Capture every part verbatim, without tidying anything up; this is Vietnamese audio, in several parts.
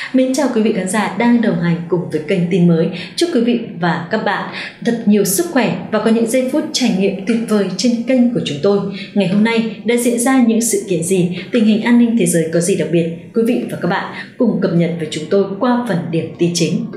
Mến chào quý vị khán giả đang đồng hành cùng với kênh tin mới. Chúc quý vị và các bạn thật nhiều sức khỏe và có những giây phút trải nghiệm tuyệt vời trên kênh của chúng tôi. Ngày hôm nay đã diễn ra những sự kiện gì, tình hình an ninh thế giới có gì đặc biệt? Quý vị và các bạn cùng cập nhật với chúng tôi qua phần điểm tin chính.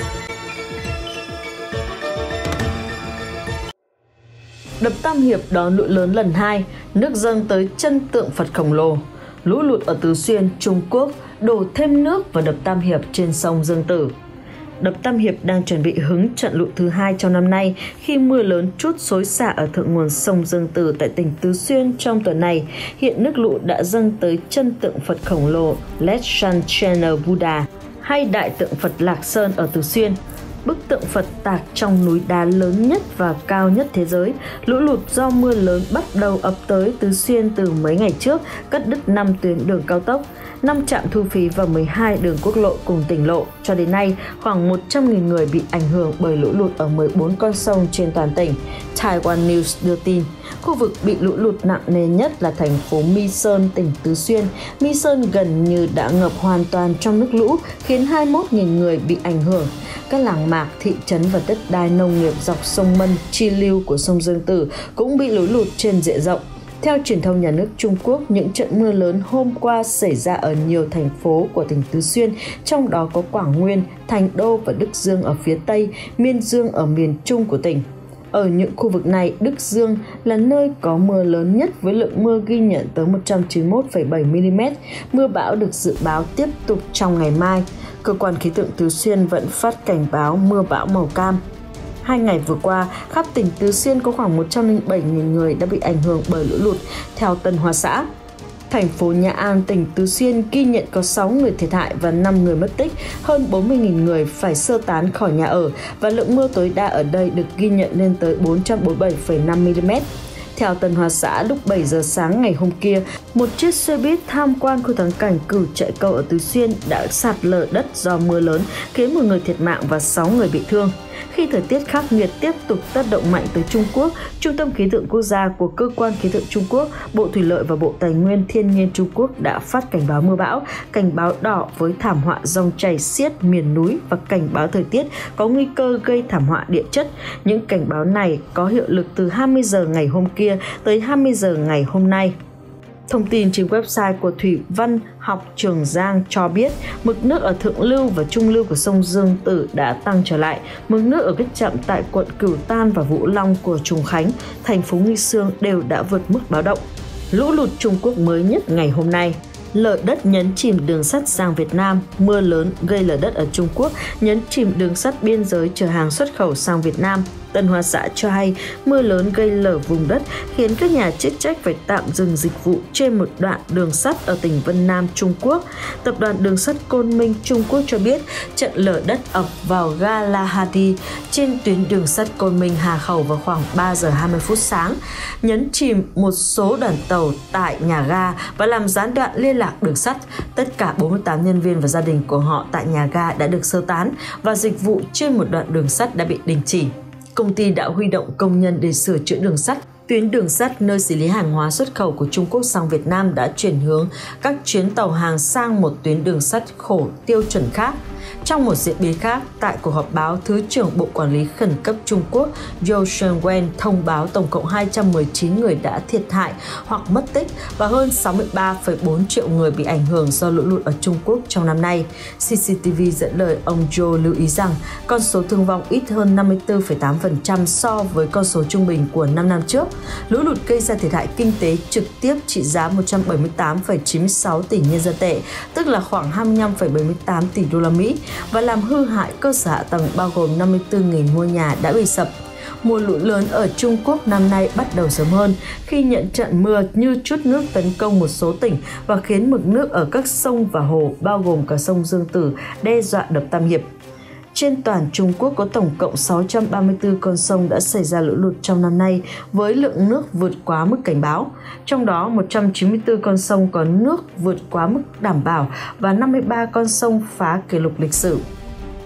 Đập Tam Hiệp đón lũ lớn lần hai, nước dâng tới chân tượng Phật khổng lồ. Lũ lụt ở Tứ Xuyên, Trung Quốc đổ thêm nước vào đập Tam Hiệp trên sông Dương Tử. Đập Tam Hiệp đang chuẩn bị hứng trận lũ thứ hai trong năm nay khi mưa lớn trút xối xả ở thượng nguồn sông Dương Tử tại tỉnh Tứ Xuyên trong tuần này. Hiện nước lũ đã dâng tới chân tượng Phật khổng lồ Leshanchena Buddha hay Đại tượng Phật Lạc Sơn ở Tứ Xuyên. Bức tượng Phật tạc trong núi đá lớn nhất và cao nhất thế giới. Lũ lụt do mưa lớn bắt đầu ập tới Tứ Xuyên từ mấy ngày trước, cắt đứt năm tuyến đường cao tốc, năm trạm thu phí và mười hai đường quốc lộ cùng tỉnh lộ. Cho đến nay, khoảng một trăm nghìn người bị ảnh hưởng bởi lũ lụt ở mười bốn con sông trên toàn tỉnh. Taiwan News đưa tin, khu vực bị lũ lụt nặng nề nhất là thành phố My Sơn, tỉnh Tứ Xuyên. My Sơn gần như đã ngập hoàn toàn trong nước lũ, khiến hai mươi mốt nghìn người bị ảnh hưởng. Các làng mạc, thị trấn và đất đai nông nghiệp dọc sông Mân, chi lưu của sông Dương Tử cũng bị lũ lụt trên diện rộng. Theo truyền thông nhà nước Trung Quốc, những trận mưa lớn hôm qua xảy ra ở nhiều thành phố của tỉnh Tứ Xuyên, trong đó có Quảng Nguyên, Thành Đô và Đức Dương ở phía Tây, Miên Dương ở miền Trung của tỉnh. Ở những khu vực này, Đức Dương là nơi có mưa lớn nhất với lượng mưa ghi nhận tới một trăm chín mươi mốt phẩy bảy mi-li-mét. Mưa bão được dự báo tiếp tục trong ngày mai. Cơ quan khí tượng Tứ Xuyên vẫn phát cảnh báo mưa bão màu cam. Hai ngày vừa qua, khắp tỉnh Tứ Xuyên có khoảng một trăm lẻ bảy nghìn người đã bị ảnh hưởng bởi lũ lụt. Theo Tân Hoa Xã, thành phố Nhã An, tỉnh Tứ Xuyên ghi nhận có sáu người thiệt hại và năm người mất tích, hơn bốn mươi nghìn người phải sơ tán khỏi nhà ở và lượng mưa tối đa ở đây được ghi nhận lên tới bốn trăm bốn mươi bảy phẩy năm mi-li-mét. Theo Tân Hoa Xã, lúc bảy giờ sáng ngày hôm kia, một chiếc xe buýt tham quan khu thắng cảnh Cửu Trại Cầu ở Tứ Xuyên đã sạt lở đất do mưa lớn, khiến một người thiệt mạng và sáu người bị thương. Khi thời tiết khắc nghiệt tiếp tục tác động mạnh tới Trung Quốc, Trung tâm Khí tượng Quốc gia của Cơ quan Khí tượng Trung Quốc, Bộ Thủy lợi và Bộ Tài nguyên Thiên nhiên Trung Quốc đã phát cảnh báo mưa bão, cảnh báo đỏ với thảm họa dòng chảy xiết miền núi và cảnh báo thời tiết có nguy cơ gây thảm họa địa chất. Những cảnh báo này có hiệu lực từ hai mươi giờ ngày hôm kia tới hai mươi giờ ngày hôm nay. Thông tin trên website của Thủy văn học Trường Giang cho biết mực nước ở thượng lưu và trung lưu của sông Dương Tử đã tăng trở lại. Mực nước ở các trạm tại quận Cửu Tan và Vũ Long của Trùng Khánh, thành phố Nghi Sương đều đã vượt mức báo động. Lũ lụt Trung Quốc mới nhất ngày hôm nay. Lở đất nhấn chìm đường sắt sang Việt Nam, mưa lớn gây lở đất ở Trung Quốc nhấn chìm đường sắt biên giới chở hàng xuất khẩu sang Việt Nam. Tân Hoa Xã cho hay mưa lớn gây lở vùng đất khiến các nhà chức trách phải tạm dừng dịch vụ trên một đoạn đường sắt ở tỉnh Vân Nam, Trung Quốc. Tập đoàn Đường sắt Côn Minh, Trung Quốc cho biết trận lở đất ập vào ga La Hadi trên tuyến đường sắt Côn Minh Hà Khẩu vào khoảng ba giờ hai mươi phút sáng, nhấn chìm một số đoàn tàu tại nhà ga và làm gián đoạn liên lạc đường sắt. Tất cả bốn mươi tám nhân viên và gia đình của họ tại nhà ga đã được sơ tán và dịch vụ trên một đoạn đường sắt đã bị đình chỉ. Công ty đã huy động công nhân để sửa chữa đường sắt. Tuyến đường sắt nơi xử lý hàng hóa xuất khẩu của Trung Quốc sang Việt Nam đã chuyển hướng các chuyến tàu hàng sang một tuyến đường sắt khổ tiêu chuẩn khác. Trong một diễn biến khác, tại cuộc họp báo, Thứ trưởng Bộ Quản lý Khẩn cấp Trung Quốc Zhou Shengwen thông báo tổng cộng hai trăm mười chín người đã thiệt hại hoặc mất tích và hơn sáu mươi ba phẩy bốn triệu người bị ảnh hưởng do lũ lụt ở Trung Quốc trong năm nay. xê xê tê vê dẫn lời ông Zhou lưu ý rằng con số thương vong ít hơn năm mươi tư phẩy tám phần trăm so với con số trung bình của năm năm trước. Lũ lụt gây ra thiệt hại kinh tế trực tiếp trị giá một trăm bảy mươi tám phẩy chín mươi sáu tỷ nhân dân tệ, tức là khoảng hai mươi lăm phẩy bảy mươi tám tỷ đô la Mỹ, và làm hư hại cơ sở hạ tầng bao gồm năm mươi tư nghìn ngôi nhà đã bị sập. Mùa lũ lớn ở Trung Quốc năm nay bắt đầu sớm hơn khi nhận trận mưa như trút nước tấn công một số tỉnh và khiến mực nước ở các sông và hồ bao gồm cả sông Dương Tử đe dọa đập Tam Hiệp. Trên toàn Trung Quốc có tổng cộng sáu trăm ba mươi tư con sông đã xảy ra lũ lụt trong năm nay với lượng nước vượt quá mức cảnh báo. Trong đó một trăm chín mươi tư con sông có nước vượt quá mức đảm bảo và năm mươi ba con sông phá kỷ lục lịch sử.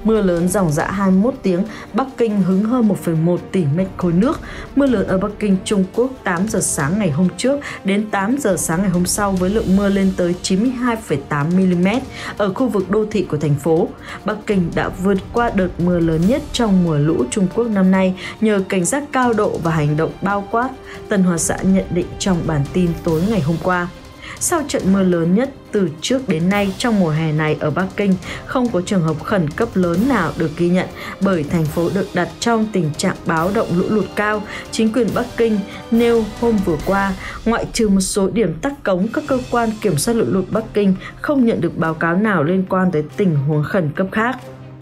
Mưa lớn dòng dã hai mươi mốt tiếng, Bắc Kinh hứng hơn một phẩy một tỷ mét khối nước. Mưa lớn ở Bắc Kinh, Trung Quốc tám giờ sáng ngày hôm trước đến tám giờ sáng ngày hôm sau với lượng mưa lên tới chín mươi hai phẩy tám mi-li-mét ở khu vực đô thị của thành phố. Bắc Kinh đã vượt qua đợt mưa lớn nhất trong mùa lũ Trung Quốc năm nay nhờ cảnh giác cao độ và hành động bao quát, Tân Hoa Xã nhận định trong bản tin tối ngày hôm qua. Sau trận mưa lớn nhất từ trước đến nay trong mùa hè này ở Bắc Kinh, không có trường hợp khẩn cấp lớn nào được ghi nhận bởi thành phố được đặt trong tình trạng báo động lũ lụt cao. Chính quyền Bắc Kinh nêu hôm vừa qua, ngoại trừ một số điểm tắc cống, các cơ quan kiểm soát lũ lụt Bắc Kinh không nhận được báo cáo nào liên quan tới tình huống khẩn cấp khác.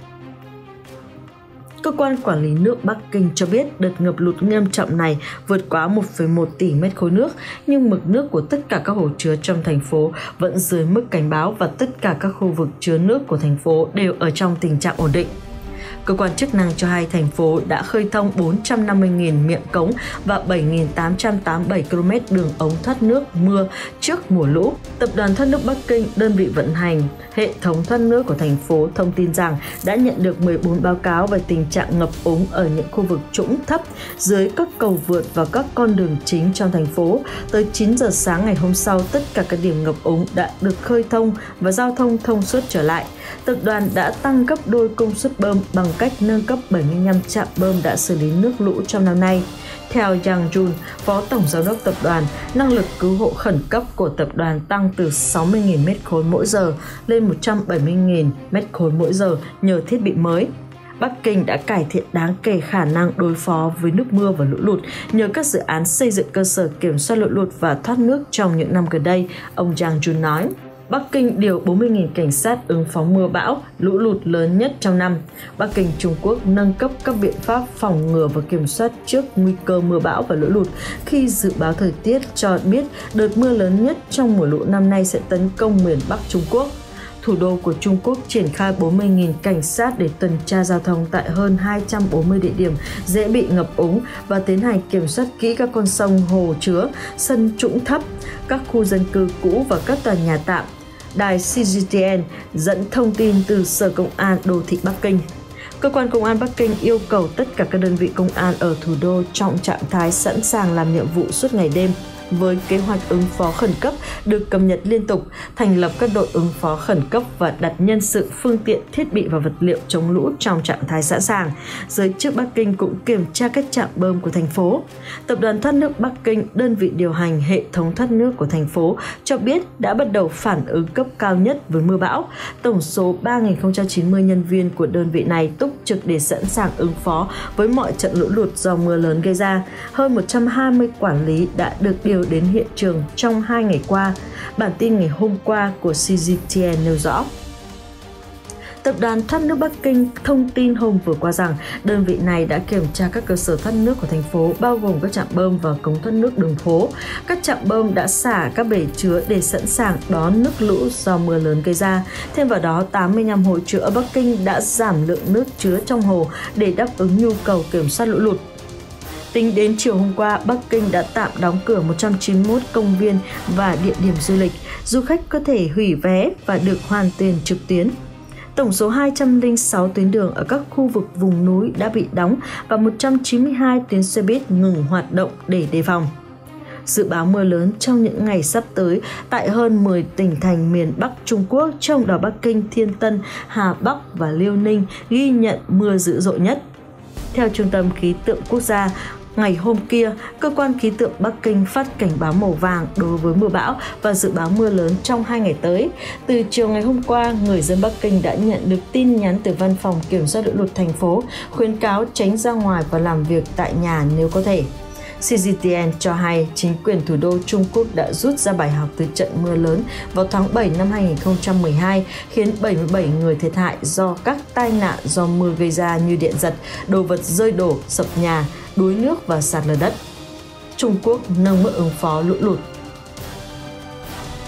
Cơ quan quản lý nước Bắc Kinh cho biết đợt ngập lụt nghiêm trọng này vượt quá một phẩy một tỷ mét khối nước, nhưng mực nước của tất cả các hồ chứa trong thành phố vẫn dưới mức cảnh báo và tất cả các khu vực chứa nước của thành phố đều ở trong tình trạng ổn định. Cơ quan chức năng cho hay thành phố đã khơi thông bốn trăm năm mươi nghìn miệng cống và bảy nghìn tám trăm tám mươi bảy ki lô mét đường ống thoát nước mưa trước mùa lũ. Tập đoàn Thoát nước Bắc Kinh, đơn vị vận hành hệ thống thoát nước của thành phố, thông tin rằng đã nhận được mười bốn báo cáo về tình trạng ngập úng ở những khu vực trũng thấp dưới các cầu vượt và các con đường chính trong thành phố. Tới chín giờ sáng ngày hôm sau, tất cả các điểm ngập úng đã được khơi thông và giao thông thông suốt trở lại. Tập đoàn đã tăng gấp đôi công suất bơm bằng cách nâng cấp bảy mươi lăm trạm bơm đã xử lý nước lũ trong năm nay. Theo Yang Jun, Phó Tổng Giám đốc Tập đoàn, năng lực cứu hộ khẩn cấp của tập đoàn tăng từ sáu mươi nghìn mét khối mỗi giờ lên một trăm bảy mươi nghìn mét khối mỗi giờ nhờ thiết bị mới. Bắc Kinh đã cải thiện đáng kể khả năng đối phó với nước mưa và lũ lụt nhờ các dự án xây dựng cơ sở kiểm soát lũ lụt và thoát nước trong những năm gần đây, ông Yang Jun nói. Bắc Kinh điều bốn mươi nghìn cảnh sát ứng phó mưa bão, lũ lụt lớn nhất trong năm. Bắc Kinh, Trung Quốc nâng cấp các biện pháp phòng ngừa và kiểm soát trước nguy cơ mưa bão và lũ lụt khi dự báo thời tiết cho biết đợt mưa lớn nhất trong mùa lũ năm nay sẽ tấn công miền Bắc Trung Quốc. Thủ đô của Trung Quốc triển khai bốn mươi nghìn cảnh sát để tuần tra giao thông tại hơn hai trăm bốn mươi địa điểm dễ bị ngập úng và tiến hành kiểm soát kỹ các con sông, hồ chứa, sân trũng thấp, các khu dân cư cũ và các tòa nhà tạm. Đài xê giê tê en dẫn thông tin từ Sở Công an Đô thị Bắc Kinh. Cơ quan Công an Bắc Kinh yêu cầu tất cả các đơn vị công an ở thủ đô trong trạng thái sẵn sàng làm nhiệm vụ suốt ngày đêm, với kế hoạch ứng phó khẩn cấp được cập nhật liên tục, thành lập các đội ứng phó khẩn cấp và đặt nhân sự, phương tiện, thiết bị và vật liệu chống lũ trong trạng thái sẵn sàng. Giới chức Bắc Kinh cũng kiểm tra các trạm bơm của thành phố. Tập đoàn Thoát nước Bắc Kinh, đơn vị điều hành hệ thống thoát nước của thành phố, cho biết đã bắt đầu phản ứng cấp cao nhất với mưa bão. Tổng số ba nghìn không trăm chín mươi nhân viên của đơn vị này túc trực để sẵn sàng ứng phó với mọi trận lũ lụt do mưa lớn gây ra. Hơn một trăm hai mươi quản lý đã được điều đến hiện trường trong hai ngày qua. Bản tin ngày hôm qua của xê giê tê en nêu rõ. Tập đoàn Thoát nước Bắc Kinh thông tin hôm vừa qua rằng đơn vị này đã kiểm tra các cơ sở thoát nước của thành phố, bao gồm các trạm bơm và cống thoát nước đường phố. Các trạm bơm đã xả các bể chứa để sẵn sàng đón nước lũ do mưa lớn gây ra. Thêm vào đó, tám mươi lăm hồ chứa ở Bắc Kinh đã giảm lượng nước chứa trong hồ để đáp ứng nhu cầu kiểm soát lũ lụt. Tính đến chiều hôm qua, Bắc Kinh đã tạm đóng cửa một trăm chín mươi mốt công viên và địa điểm du lịch. Du khách có thể hủy vé và được hoàn tiền trực tuyến. Tổng số hai trăm lẻ sáu tuyến đường ở các khu vực vùng núi đã bị đóng và một trăm chín mươi hai tuyến xe buýt ngừng hoạt động để đề phòng. Dự báo mưa lớn trong những ngày sắp tới tại hơn mười tỉnh thành miền Bắc Trung Quốc, trong đó Bắc Kinh, Thiên Tân, Hà Bắc và Liêu Ninh ghi nhận mưa dữ dội nhất. Theo Trung tâm Khí tượng Quốc gia, ngày hôm kia, cơ quan khí tượng Bắc Kinh phát cảnh báo màu vàng đối với mưa bão và dự báo mưa lớn trong hai ngày tới. Từ chiều ngày hôm qua, người dân Bắc Kinh đã nhận được tin nhắn từ Văn phòng Kiểm soát lũ lụt thành phố khuyến cáo tránh ra ngoài và làm việc tại nhà nếu có thể. xê giê tê en cho hay chính quyền thủ đô Trung Quốc đã rút ra bài học từ trận mưa lớn vào tháng bảy năm hai nghìn không trăm mười hai, khiến bảy mươi bảy người thiệt hại do các tai nạn do mưa gây ra như điện giật, đồ vật rơi đổ, sập nhà, đuối nước và sạt lở đất. Trung Quốc nâng mức ứng phó lũ lụt.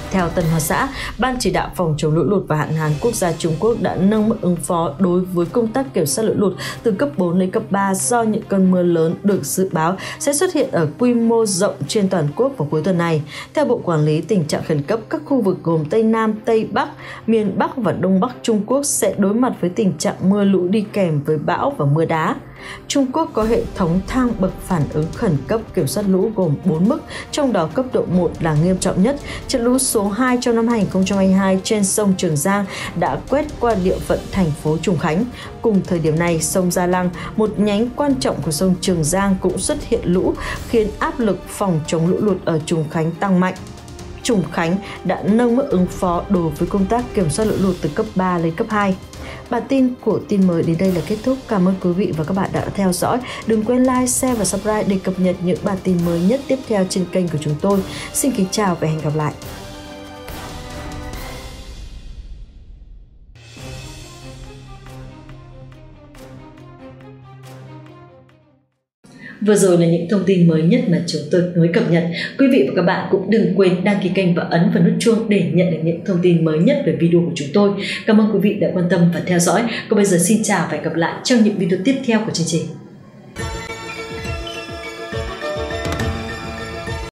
Theo Tân Hoa Xã, Ban chỉ đạo phòng chống lũ lụt và hạn hán quốc gia Trung Quốc đã nâng mức ứng phó đối với công tác kiểm soát lũ lụt từ cấp bốn lên cấp ba do những cơn mưa lớn được dự báo sẽ xuất hiện ở quy mô rộng trên toàn quốc vào cuối tuần này. Theo Bộ Quản lý Tình trạng khẩn cấp, các khu vực gồm Tây Nam, Tây Bắc, miền Bắc và Đông Bắc Trung Quốc sẽ đối mặt với tình trạng mưa lũ đi kèm với bão và mưa đá. Trung Quốc có hệ thống thang bậc phản ứng khẩn cấp kiểm soát lũ gồm bốn mức, trong đó cấp độ một là nghiêm trọng nhất. Trận lũ số hai trong năm hai nghìn không trăm hai mươi hai trên sông Trường Giang đã quét qua địa phận thành phố Trùng Khánh. Cùng thời điểm này, sông Gia Lăng, một nhánh quan trọng của sông Trường Giang cũng xuất hiện lũ, khiến áp lực phòng chống lũ lụt ở Trùng Khánh tăng mạnh. Trùng Khánh đã nâng mức ứng phó đối với công tác kiểm soát lũ lụt từ cấp ba lên cấp hai. Bản tin của tin mới đến đây là kết thúc. Cảm ơn quý vị và các bạn đã theo dõi. Đừng quên like, share và subscribe để cập nhật những bản tin mới nhất tiếp theo trên kênh của chúng tôi. Xin kính chào và hẹn gặp lại. Vừa rồi là những thông tin mới nhất mà chúng tôi mới cập nhật. Quý vị và các bạn cũng đừng quên đăng ký kênh và ấn vào nút chuông để nhận được những thông tin mới nhất về video của chúng tôi. Cảm ơn quý vị đã quan tâm và theo dõi. Còn bây giờ xin chào và hẹn gặp lại trong những video tiếp theo của chương trình.